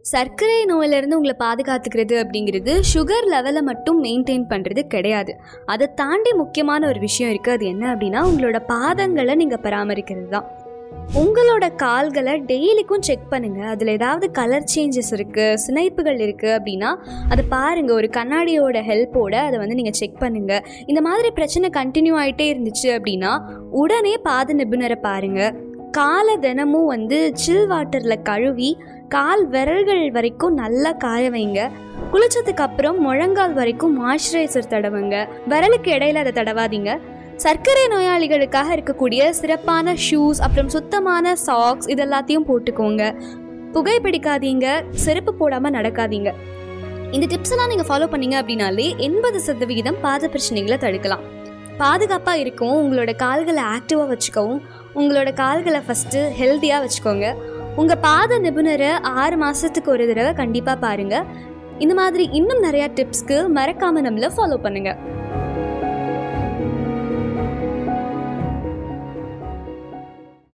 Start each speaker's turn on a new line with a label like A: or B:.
A: சர்க்கரை நோயிலிருந்து உங்களை பாதுகாத்துக்கிறது அப்படிங்கிறது சுகர் லெவலை மட்டும் மெயின்டைன் பண்ணுறது கிடையாது. அதை தாண்டி முக்கியமான ஒரு விஷயம் இருக்குது. அது என்ன அப்படின்னா, உங்களோட பாதங்களை நீங்கள் பராமரிக்கிறது தான். உங்களோட கால்களை டெய்லிக்கும் செக் பண்ணுங்கள். அதில் ஏதாவது கலர் சேஞ்சஸ் இருக்குது, சினைப்புகள் இருக்குது அப்படின்னா அதை பாருங்கள். ஒரு கண்ணாடியோட ஹெல்ப்போடு அதை நீங்கள் செக் பண்ணுங்கள். இந்த மாதிரி பிரச்சனை கண்டினியூ ஆகிட்டே இருந்துச்சு அப்படின்னா உடனே பாத நிபுணரை பாருங்கள். காலை தினமும் சில் வாட்டரில் கழுவி கால் விரல்கள் வரைக்கும் நல்லா காய வைங்க. குளிச்சதுக்கு அப்புறம் முழங்கால் வரைக்கும் மாய்ஸ்சரைசர் தடவுங்க. விரலுக்கு இடையில அதை தடவாதீங்க. சர்க்கரை நோயாளிகளுக்காக இருக்கக்கூடிய சிறப்பான ஷூஸ், அப்புறம் சுத்தமான சாக்ஸ் இதெல்லாத்தையும் போட்டுக்கோங்க. புகைப்பிடிக்காதீங்க, செருப்பு போடாமல் நடக்காதீங்க. இந்த டிப்ஸ் எல்லாம் நீங்கள் ஃபாலோ பண்ணீங்க அப்படின்னாலே 80% பாத பிரச்சனைகளை தடுக்கலாம். பாதுகாப்பாக இருக்கவும், உங்களோட கால்களை ஆக்டிவாக வச்சுக்கவும், உங்களோட கால்களை ஃபஸ்ட்டு ஹெல்த்தியாக வச்சுக்கோங்க. உங்கள் பாத நிபுணரை 6 மாதத்துக்கு ஒரு தடவை கண்டிப்பாக பாருங்கள். இந்த மாதிரி இன்னும் நிறையா டிப்ஸ்க்கு மறக்காமல் நம்மளை ஃபாலோ பண்ணுங்கள்.